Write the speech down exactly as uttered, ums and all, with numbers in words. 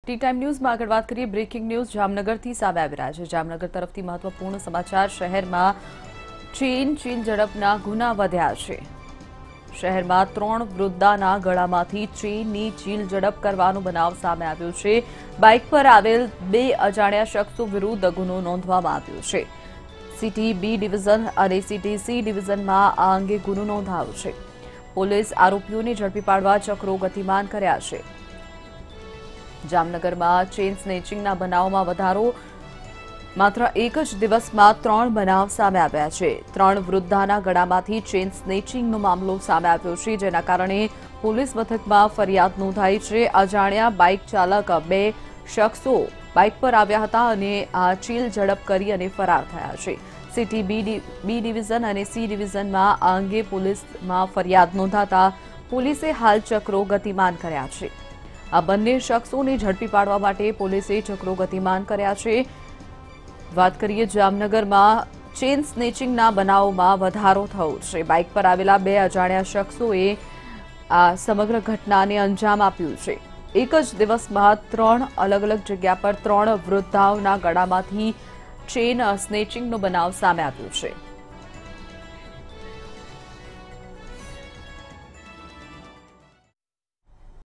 T time ન્યૂઝમાં આગળ વાત કરીએ બ્રેકિંગ ન્યૂઝ જામનગરથી સામે આવી રહ્યા છે। જામનગર તરફથી મહત્વપૂર્ણ સમાચાર। શહેરમાં ચેઇન ચીલ ઝડપના ગુના વધ્યા છે। શહેરમાં ત્રણ વૃદ્ધાના ગળામાંથી ચેઇનની ચીલ ઝડપ કરવાનો બનાવ સામે આવ્યો છે। બાઇક પર આવેલ બે અજાણ્યા શખ્સો વિરુદ્ધ ગુનો નોંધવામાં આવ્યો છે। સિટી બી ડિવિઝન અને સિટી સી ડિવિઝનમાં આ અંગે ગુનો નોંધાયો છે। પોલીસ આરોપીઓને ઝડપી પાડવા ચક્રો ગતિમાન કર્યા છે। જામનગરમાં ચેઇન સ્નેચિંગના બનાવમાં વધારો। માત્ર એક જ દિવસમાં ત્રણ બનાવ સામે આવ્યા છે। ત્રણ વૃદ્ધાના ગળામાંથી ચેઇન સ્નેચિંગનો મામલો સામે આવ્યો છે, જેના કારણે પોલીસ મથકમાં ફરિયાદ નોંધાઈ છે। અજાણ્યા બાઇક ચાલક બે શખ્સો બાઇક પર આવ્યા હતા અને આ ચીલ ઝડપ કરી અને ફરાર થયા છે। સિટી બી બી ડિવિઝન અને સી ડિવિઝનમાં આ અંગે પોલીસમાં ફરિયાદ નોંધાતા પોલીસે હાલ ચક્રો ગતિમાન કર્યા છે। આ બંને શખ્સોને ઝડપી પાડવા માટે પોલીસે ચક્રો ગતિમાન કર્યા છે। વાત કરીએ જામનગરમાં ચેઇન સ્નેચિંગના બનાવોમાં વધારો થયો છે। બાઇક પર આવેલા બે અજાણ્યા શખ્સોએ આ સમગ્ર ઘટનાને અંજામ આપ્યું છે। એક જ દિવસમાં ત્રણ અલગ અલગ જગ્યા પર ત્રણ વૃદ્ધાઓના ગળામાંથી ચેઇન સ્નેચિંગનો બનાવ સામે આવ્યો છે।